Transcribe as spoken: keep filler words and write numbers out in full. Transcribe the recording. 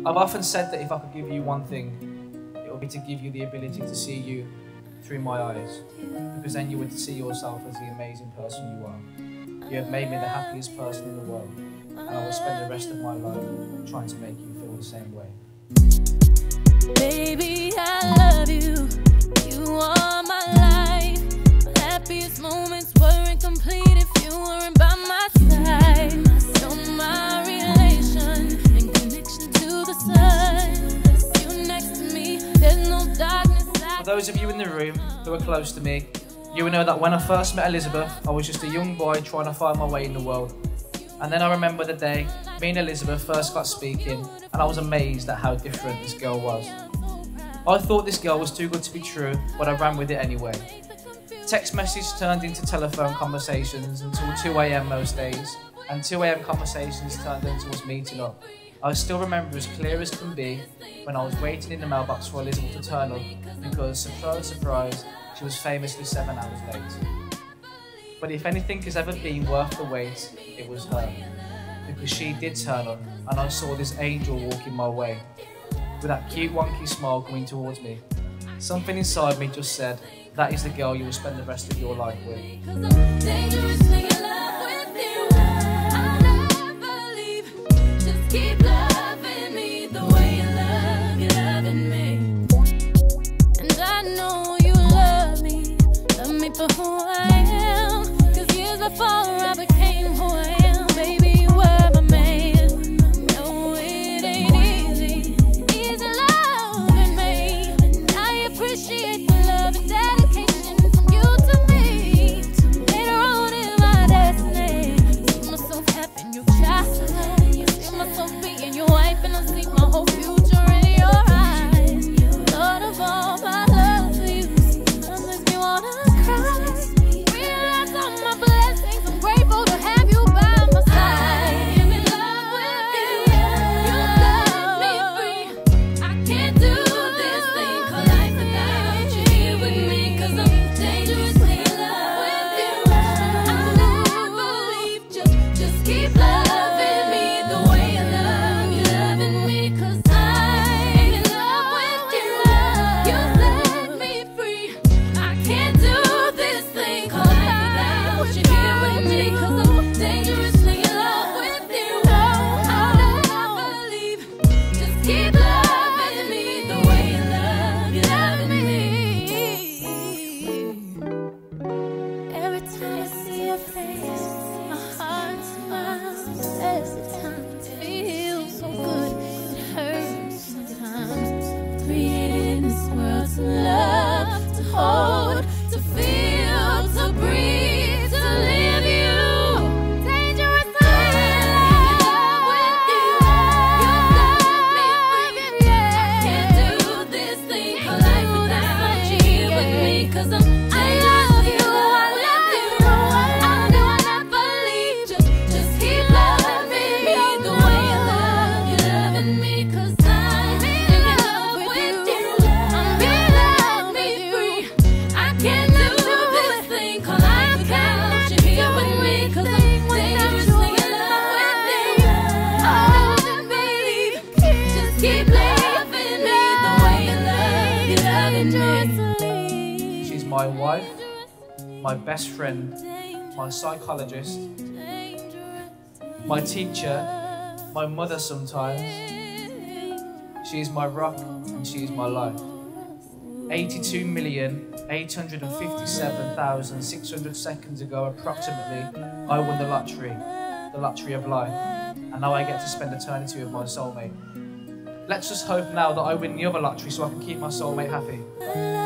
I've often said that if I could give you one thing, it would be to give you the ability to see you through my eyes, because then you would see yourself as the amazing person you are. You have made me the happiest person in the world, and I will spend the rest of my life trying to make you feel the same way. Baby, I love you. You are my life. My happiest moments were incomplete if you weren't by my side. You're my relation and connection to the sun. You next to me, there's no darkness. For those of you in the room who are close to me, you will know that when I first met Elizabeth, I was just a young boy trying to find my way in the world. And then I remember the day me and Elizabeth first got speaking, and I was amazed at how different this girl was. I thought this girl was too good to be true, but I ran with it anyway. Text message turned into telephone conversations until two A M most days, and two A M conversations turned into us meeting up. I still remember as clear as can be when I was waiting in the mailbox for Elizabeth to turn up, because, surprise, surprise, she was famously seven hours late. But if anything has ever been worth the wait, it was her. Because she did turn up, and I saw this angel walking my way, with that cute wonky smile coming towards me. Something inside me just said, that is the girl you will spend the rest of your life with. Keep loving me the way you love, you're loving me. And I know you love me, love me for who I am. Cause years before I became who I am, baby, you were my man. No, it ain't easy, easy loving me. And I appreciate the love and dedication from you to me. Later on in my destiny, see myself having your child. Myself being your wife, and I see my whole future in your eyes. Lord of all my love for you, sometimes makes me wanna cry. Realize all my blessings, I'm grateful to have you by my side. I'm in love with you, you set me free. I can't do this thing called life without you here with me, cause I'm dangerously in love with you. I never believe, just, just keep loving me the way my wife, my best friend, my psychologist, my teacher, my mother sometimes. She is my rock and she is my life. eighty-two million eight hundred fifty-seven thousand six hundred seconds ago approximately, I won the lottery, the lottery of life, and now I get to spend eternity with my soulmate. Let's just hope now that I win the other lottery so I can keep my soulmate happy.